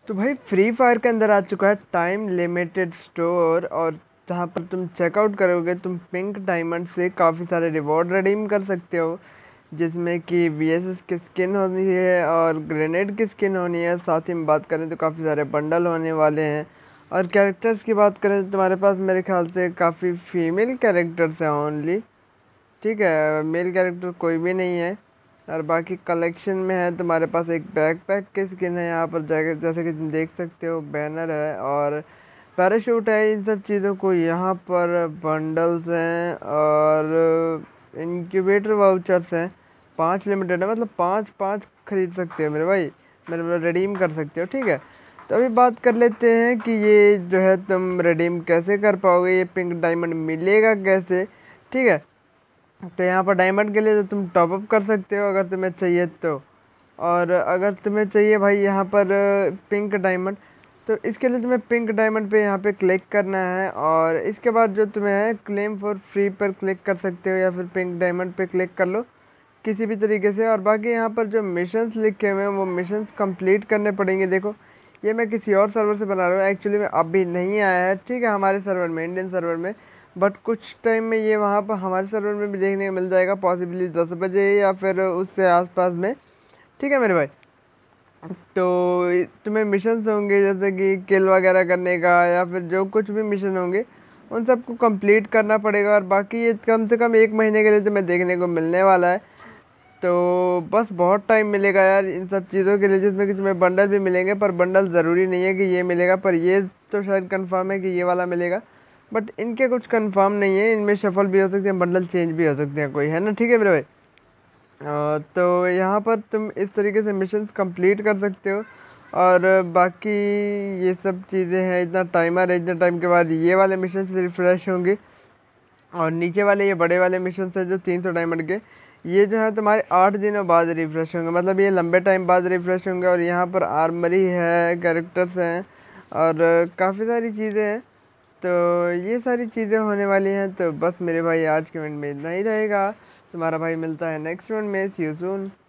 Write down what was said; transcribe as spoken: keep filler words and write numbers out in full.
तो भाई free fire के अंदर आ चुका है टाइम लिमिटेड स्टोर, और जहाँ पर तुम चेकआउट करोगे तुम पिंक डायमंड से काफ़ी सारे रिवॉर्ड रिडीम कर सकते हो, जिसमें कि वीएसएस की स्किन होनी है और ग्रेनेड की स्किन होनी है। साथ ही में बात करें तो काफ़ी सारे बंडल होने वाले हैं। और कैरेक्टर्स की बात करें तो तुम्हारे पास मेरे ख्याल से काफ़ी फीमेल कैरेक्टर्स हैं ओनली। ठीक है, मेल कैरेक्टर कोई भी नहीं है। और बाकी कलेक्शन में है तुम्हारे पास एक बैकपैक की स्किन है, यहाँ पर जैसे जैसे कि तुम देख सकते हो, बैनर है और पैराशूट है। इन सब चीज़ों को यहाँ पर बंडल्स हैं और इनक्यूबेटर वाउचर्स हैं। पांच लिमिटेड है, मतलब पांच पांच खरीद सकते हो मेरे भाई, मेरे मतलब रिडीम कर सकते हो। ठीक है, तो अभी बात कर लेते हैं कि ये जो है तुम रिडीम कैसे कर पाओगे, ये पिंक डायमंड मिलेगा कैसे। ठीक है, तो यहाँ पर डायमंड के लिए तो तुम टॉपअप कर सकते हो अगर तुम्हें चाहिए तो। और अगर तुम्हें चाहिए भाई यहाँ पर पिंक डायमंड, तो इसके लिए तुम्हें पिंक डायमंड पे यहाँ पे क्लिक करना है, और इसके बाद जो तुम्हें है क्लेम फॉर फ्री पर क्लिक कर सकते हो या फिर पिंक डायमंड पे क्लिक कर लो किसी भी तरीके से। और बाकी यहाँ पर जो मिशंस लिखे हुए हैं वो मिशंस कंप्लीट करने पड़ेंगे। देखो, ये मैं किसी और सर्वर से बना रहा हूँ, एक्चुअली में अभी नहीं आया है ठीक है हमारे सर्वर में, इंडियन सर्वर में। बट कुछ टाइम में ये वहाँ पर हमारे सर्वर में भी देखने को मिल जाएगा, पॉसिबली दस बजे या फिर उससे आसपास में। ठीक है मेरे भाई, तो तुम्हें मिशंस होंगे जैसे कि किल वगैरह करने का या फिर जो कुछ भी मिशन होंगे उन सबको कंप्लीट करना पड़ेगा। और बाकी ये कम से कम एक महीने के लिए तुम्हें देखने को मिलने वाला है। तो बस बहुत टाइम मिलेगा यार इन सब चीज़ों के लिए, जिसमें कि तुम्हें बंडल भी मिलेंगे, पर बंडल ज़रूरी नहीं है कि ये मिलेगा, पर ये तो शायद कंफर्म है कि ये वाला मिलेगा। बट इनके कुछ कंफर्म नहीं है, इनमें शफल भी हो सकते हैं, बंडल चेंज भी हो सकते हैं कोई, है ना। ठीक है मेरे भाई, अ, तो यहाँ पर तुम इस तरीके से मिशंस कंप्लीट कर सकते हो। और बाकी ये सब चीज़ें हैं, इतना टाइमर है, इतने टाइम के बाद ये वाले मिशन रिफ्रेश होंगे। और नीचे वाले ये बड़े वाले मिशन है जो तीन सौ डायमंड के, ये जो है तुम्हारे आठ दिनों बाद रिफ्रेश होंगे, मतलब ये लंबे टाइम बाद रिफ्रेश होंगे। और यहाँ पर आर्मरी है, कैरेक्टर्स हैं और काफ़ी सारी चीज़ें हैं। तो ये सारी चीज़ें होने वाली हैं। तो बस मेरे भाई आज के इवेंट में इतना ही रहेगा। तुम्हारा भाई मिलता है नेक्स्ट इवेंट में। See you soon.